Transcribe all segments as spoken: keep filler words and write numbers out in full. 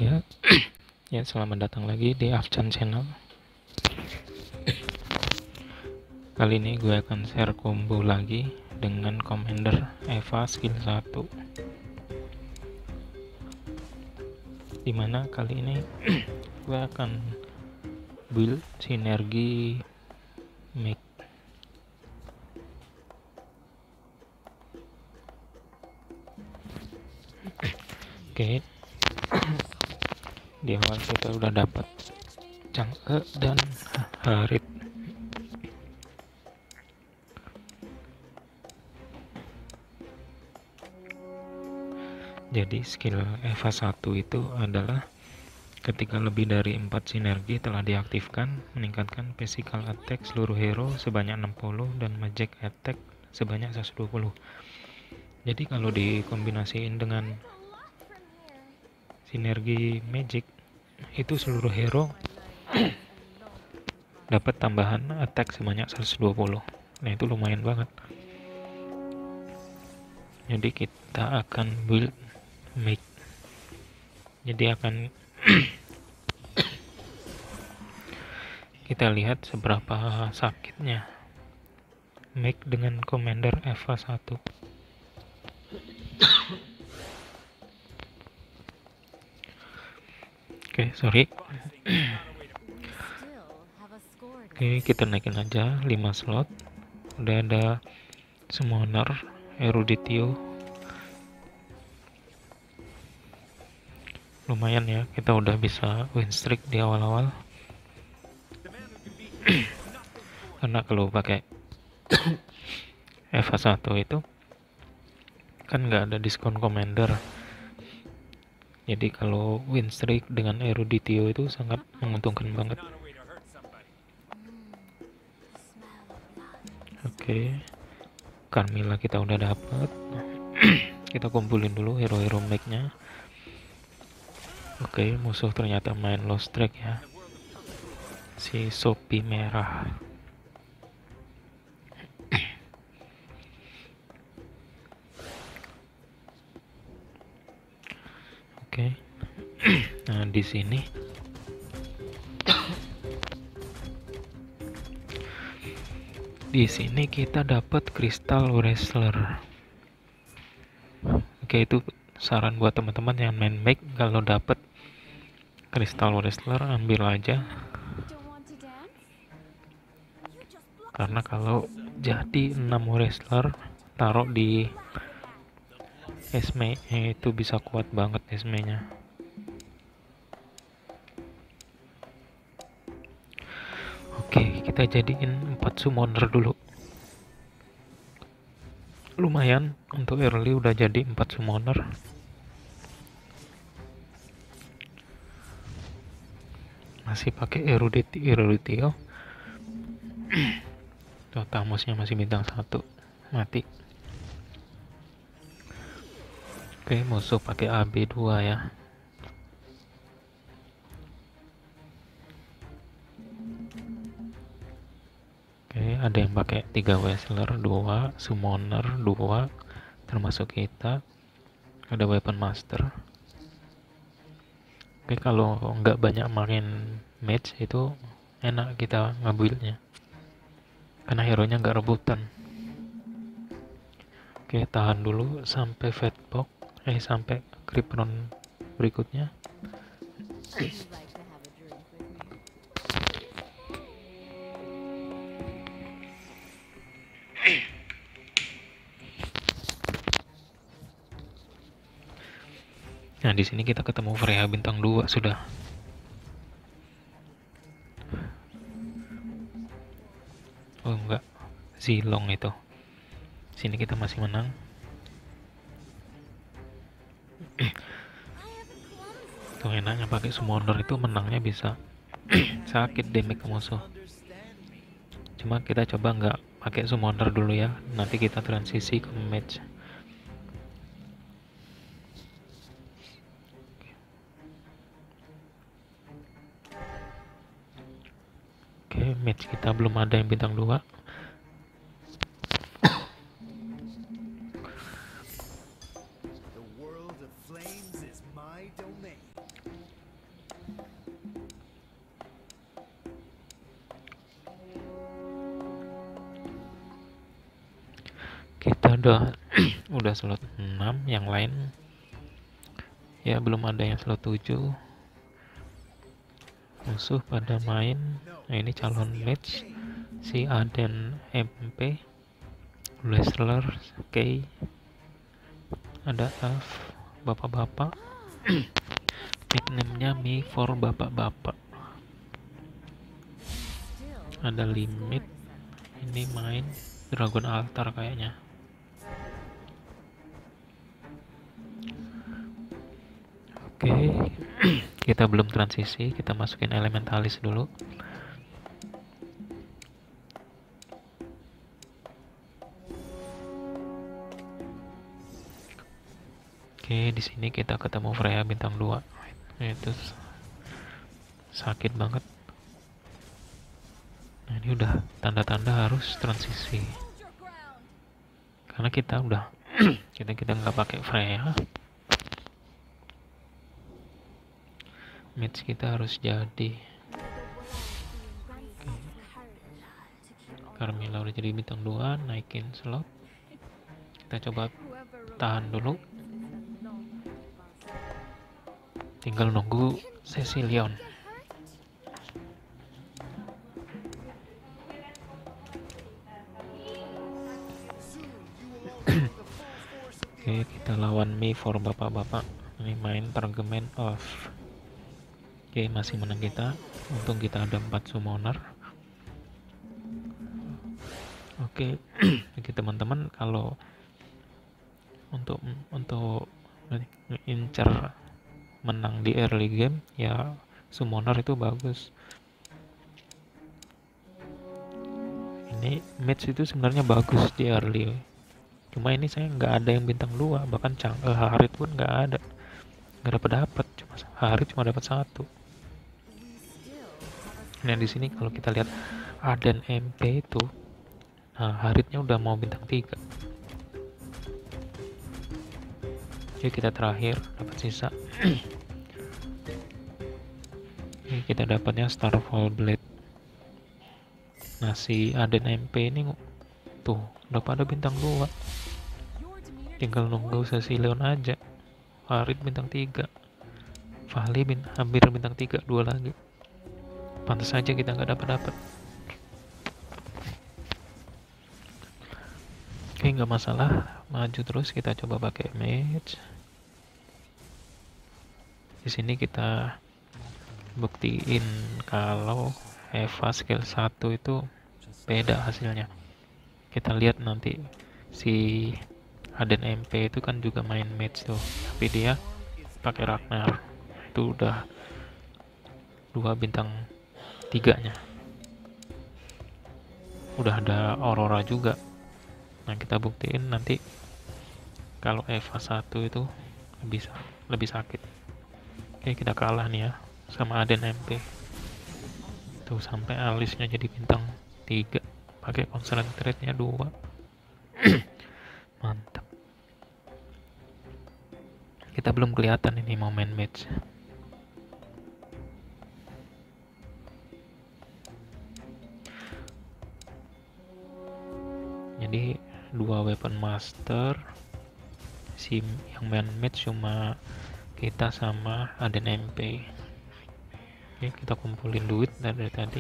Ya, ya selamat datang lagi di Afchan Channel. Kali ini gue akan share combo lagi dengan Commander Eva skill satu. Dimana kali ini gue akan build sinergi make. Oke. Di awal kita udah dapat Chang'e dan Harit. Jadi skill Eva satu itu adalah ketika lebih dari empat sinergi telah diaktifkan, meningkatkan physical attack seluruh hero sebanyak enam puluh dan magic attack sebanyak seratus dua puluh. Jadi kalau dikombinasiin dengan sinergi magic, itu seluruh hero dapat tambahan attack sebanyak seratus dua puluh. Nah, itu lumayan banget. Jadi kita akan build make. Jadi akan kita lihat seberapa sakitnya make dengan Commander Eva satu. Oke, okay, sorry. Oke, okay, kita naikin aja lima slot. Udah ada Summoner, Eruditio. Lumayan ya, kita udah bisa win streak di awal-awal. Karena kalau pakai Eva satu itu kan nggak ada diskon Commander. Jadi kalau win streak dengan Eruditio itu sangat menguntungkan banget. Oke, okay. Carmilla kita udah dapat. Kita kumpulin dulu hero-hero make-nya. Oke, okay, musuh ternyata main Lost Track ya. Si Sophie merah. Oke. Okay. Nah, di sini Di sini kita dapat Crystal Wrestler. Oke, itu saran buat teman-teman yang main make, kalau dapat Crystal Wrestler ambil aja. Karena kalau jadi enam wrestler taruh di Esme itu bisa kuat banget Esme-nya. Oke, kita jadiin empat summoner dulu. Lumayan untuk early udah jadi empat summoner. Masih pakai Eruditio, Eruditio. Tuh, Tamusnya masih bintang satu, mati. Oke, musuh pakai A B dua ya. Oke, ada yang pakai tiga wrestler, dua summoner, dua termasuk kita. Ada weapon master. Oke, kalau nggak banyak main match itu enak kita ngebuildnya. Karena hero-nya nggak rebutan. Oke, tahan dulu sampai Fatbox. Eh, sampai Krypton berikutnya. Nah, di sini kita ketemu Freya bintang dua sudah. Oh enggak, Zilong itu. Sini kita masih menang. Tuh enaknya pakai summoner itu menangnya bisa sakit damage ke musuh. Cuma kita coba nggak pakai summoner dulu ya, nanti kita transisi ke match. Oke, match kita belum ada yang bintang dua. udah udah slot enam, yang lain ya belum ada yang slot tujuh. Musuh pada main. Nah, ini calon match si Aden M P, Wrestler K, ada F, bapak-bapak. Nickname-nya Mi for bapak-bapak. Ada Limit, ini main Dragon Altar kayaknya. Oke, kita belum transisi, kita masukin Elementalis dulu. Oke, di sini kita ketemu Freya bintang dua. Itu sakit banget. Nah, ini udah tanda-tanda harus transisi. Karena kita udah kita kita nggak pakai Freya. Match kita harus jadi. Oke. Carmilla udah jadi bintang dua, naikin slot. Kita coba tahan dulu. Tinggal nunggu Cecilion. Oke, kita lawan Mi for bapak-bapak. Ini main Targeman off. Oke, masih menang kita. Untung kita ada empat summoner. Oke, bagi teman-teman kalau untuk untuk incer menang di early game ya summoner itu bagus. Ini match itu sebenarnya bagus di early, cuma ini saya nggak ada yang bintang dua, bahkan Chang eh, Harit pun nggak ada, nggak dapat dapat cuma Harit cuma dapat satu. Nah di sini kalau kita lihat Aden M P itu, nah Haritnya udah mau bintang tiga. Oke, kita terakhir dapat sisa. Ini kita dapatnya Starfall Blade. Nah si Aden M P ini tuh udah pada bintang dua, tinggal nunggu Cecilion aja. Farid bintang tiga, Vali bin, hampir bintang tiga, dua lagi. Pantas saja kita nggak dapat dapat. Oke, nggak masalah, maju terus. Kita coba pakai match. Di sini kita buktiin kalau Eva skill satu itu beda hasilnya. Kita lihat nanti si Aden M P itu kan juga main match tuh, tapi dia pakai Ragnar. Itu udah dua bintang tiganya. Udah ada Aurora juga. Nah, kita buktiin nanti kalau Eva satu itu lebih lebih sakit. Oke, kita kalah nih ya sama Aden M P. Tuh sampai alisnya jadi bintang tiga, pakai concentrate-nya dua. Mantap. Kita belum kelihatan ini mau main match. Jadi dua weapon master, si yang main match cuma kita sama Aden M P. Oke, kita kumpulin duit dari tadi.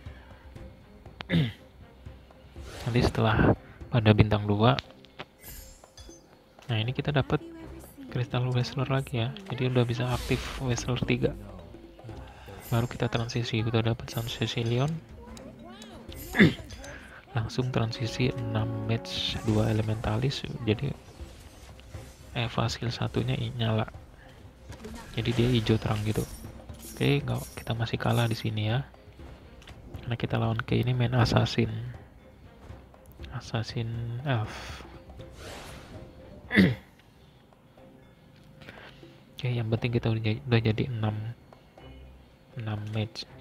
Nanti setelah pada bintang dua, nah ini kita dapat Crystal Wrestler lagi ya. Jadi udah bisa aktif Wrestler tiga. Baru kita transisi, kita dapat Sun Cecilion. Langsung transisi enam match, dua Elementalis. Jadi Eva skill satunya nyala. Jadi dia hijau terang gitu. Oke, nggak, kita masih kalah di sini ya. Karena kita lawan ke ini main assassin. Assassin elf. Oke, yang penting kita udah, udah jadi enam match.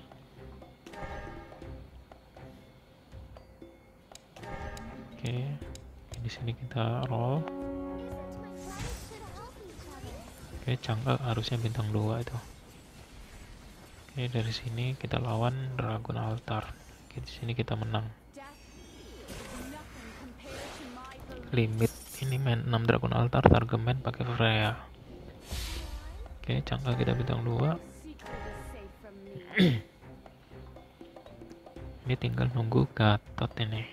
Oke, di sini kita roll. Oke, Chang'e harusnya bintang dua itu. Oke, dari sini kita lawan Dragon Altar. Oke, di sini kita menang. Limit Ini main enam Dragon Altar, target main pakai Freya. Oke, cangkah kita bintang dua. Ini tinggal nunggu Gatot ini.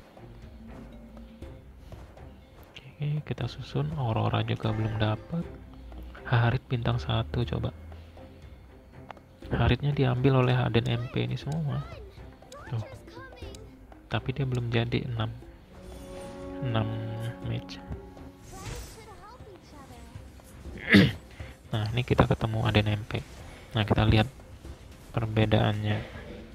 Oke, kita susun. Aurora juga belum dapat. Harit bintang satu coba. Haritnya diambil oleh Aden M P ini semua. Tuh. Tapi dia belum jadi enam enam match. Nah, ini kita ketemu Aden M P. Nah, kita lihat perbedaannya.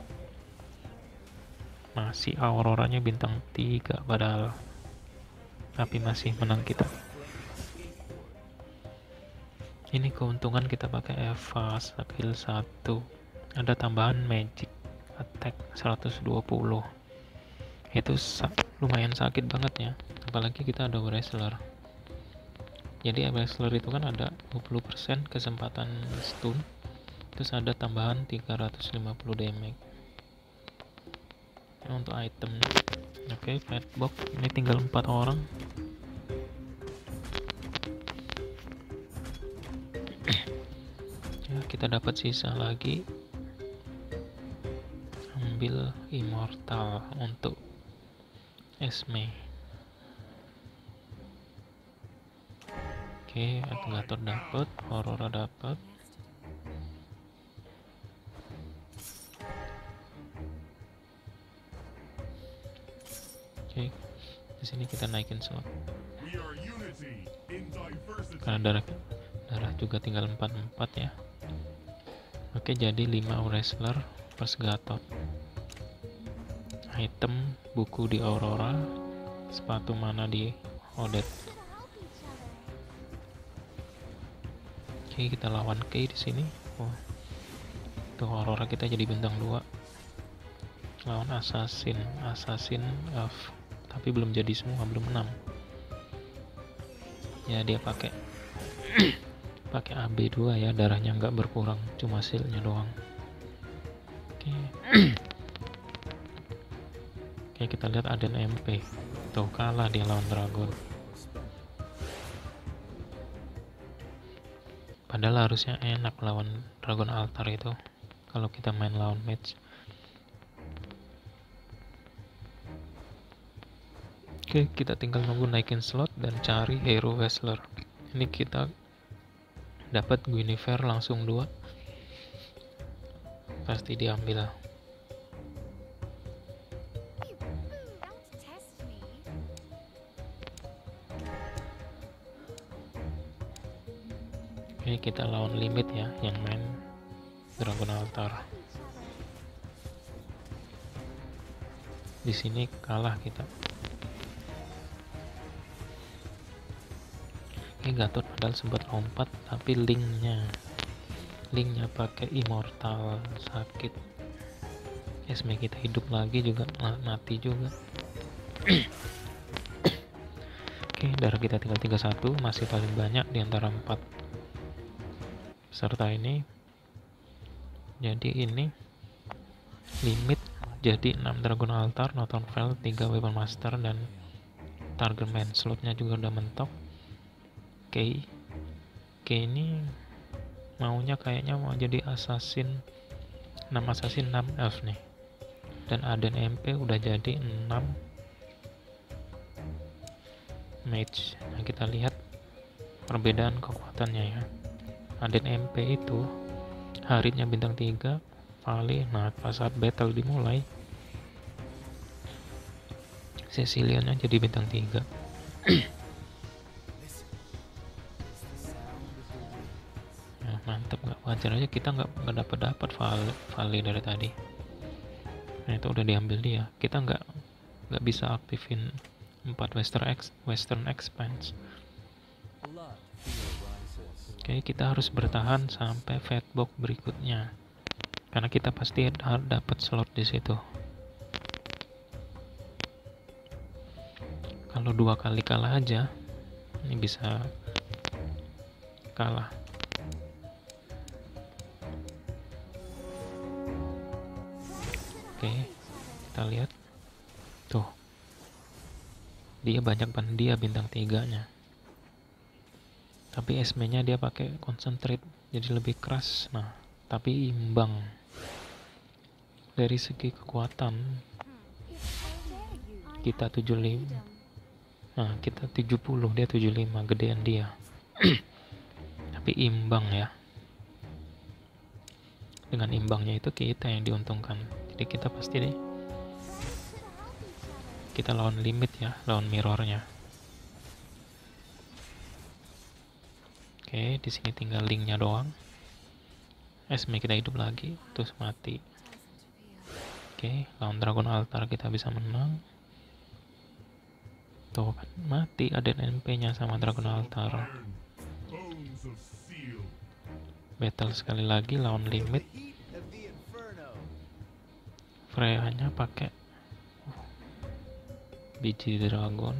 Masih Auroranya bintang tiga padahal, tapi masih menang kita. Ini keuntungan kita pakai Eva skill satu. Ada tambahan magic attack seratus dua puluh. Itu sa lumayan sakit banget ya, apalagi kita ada wrestler. Jadi wrestler itu kan ada dua puluh persen kesempatan stun, terus ada tambahan tiga ratus lima puluh damage. Nah, untuk item, oke, okay, fatbox ini tinggal empat orang. Ya, kita dapat sisa lagi. Ambil immortal untuk Esme. Oke, okay, Gatot dapat, Aurora dapat. Oke, okay, di sini kita naikin slot. Karena darah darah juga tinggal empat empat ya. Oke, okay, jadi lima wrestler plus Gatot. Item buku di Aurora, sepatu mana di Odette. Oke, okay, kita lawan Kay di sini. Oh. Tuh Aurora kita jadi bintang dua. Lawan Assassin, Assassin of, tapi belum jadi semua, belum enam. Ya dia pakai pakai A B dua ya, darahnya nggak berkurang, cuma silnya doang. Oke. Oke, kita lihat Aden M P. Tuh kalah dia lawan Dragon. Padahal harusnya enak lawan Dragon Altar itu kalau kita main lawan match. Oke, kita tinggal nunggu naikin slot dan cari hero wrestler. Ini kita dapat Guinevere langsung dua. Pasti diambil. Oke, kita lawan limit ya, yang main Dragon Altar. Di sini kalah kita. Oke, Gatot padahal sempat lompat, tapi linknya linknya pakai immortal, sakit. Esme kita hidup lagi juga, mati juga. Oke, darah kita tinggal tiga puluh satu, masih paling banyak di antara empat peserta ini. Jadi ini limit jadi enam Dragon Altar, Noton Fell, tiga Weapon Master, dan Target Man. Slotnya juga udah mentok. Oke, oke, ini maunya kayaknya mau jadi assassin, enam assassin, enam elf nih. Dan Aden M P udah jadi enam mage. Nah, kita lihat perbedaan kekuatannya ya. Aden M P itu haritnya bintang tiga, Vale. Nah, pas saat battle dimulai, Ceciliannya jadi bintang tiga. Nah, mantap, nggak wajar aja kita nggak nggak dapat dapat Vale, Vale dari tadi. Nah, itu udah diambil dia. Kita nggak nggak bisa aktifin empat western X, western expanse. Oke, kita harus bertahan sampai fatbox berikutnya, karena kita pasti harus dapat slot di situ. Kalau dua kali kalah aja, ini bisa kalah. Oke, kita lihat tuh, Dia banyak ban dia bintang tiganya. Tapi Esme-nya dia pakai concentrate, jadi lebih keras. Nah, tapi imbang. Dari segi kekuatan kita tujuh puluh lima. Nah, kita tujuh puluh, dia tujuh puluh lima, gedean dia. Tapi imbang ya. Dengan imbangnya itu kita yang diuntungkan. Jadi kita pasti deh kita lawan limit ya, lawan mirrornya. Oke, di sini tinggal linknya doang. Esme kita hidup lagi, terus mati. Oke, lawan Dragon Altar kita bisa menang. Tuh kan, mati ada N P-nya sama Dragon Altar. Battle sekali lagi lawan limit. Freya-nya pakai uh, biji dragon.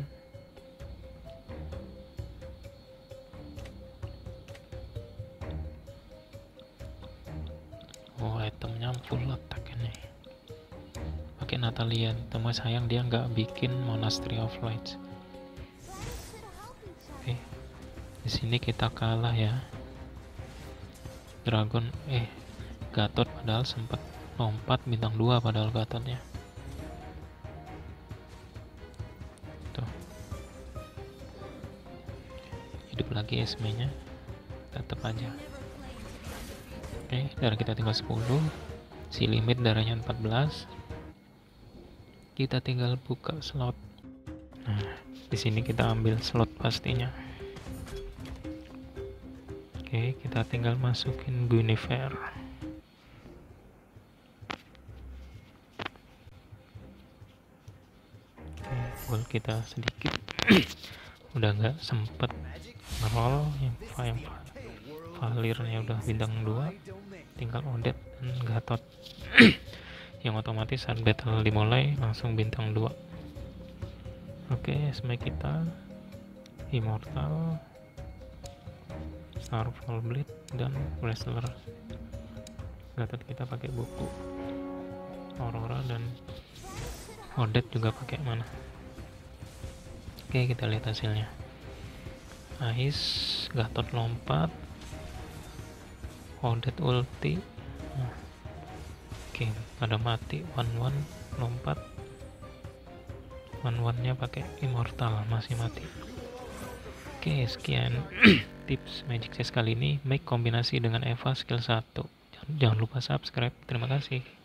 Oh, itemnya full attack ini. Pakai Natalia, teman sayang dia nggak bikin Monastery of Lights. Oke, di sini kita kalah ya. Dragon, eh, Gatot padahal sempat lompat bintang dua padahal Gatotnya. Tuh. Hidup lagi Esme-nya, tetap aja. Oke, darah kita tinggal sepuluh. Si limit darahnya empat belas. Kita tinggal buka slot. Nah, di sini kita ambil slot pastinya. Oke, kita tinggal masukin Guinevere. Oke, goal kita sedikit. Udah nggak sempet ngerol yang yang Valirnya udah bintang dua, tinggal Odette dan Gatot. Yang otomatis saat battle dimulai langsung bintang dua. Oke, Esme kita Immortal, Starfall Blade dan Wrestler. Gatot kita pakai buku Aurora dan Odette juga pakai mana. Oke, kita lihat hasilnya. Ais, Gatot lompat, Odette ulti. Nah, oke, pada mati. One one lompat. One one nya pakai Immortal, masih mati. Oke, sekian tips Magic Chess kali ini. Make kombinasi dengan Eva skill satu. Jangan, jangan lupa subscribe. Terima kasih.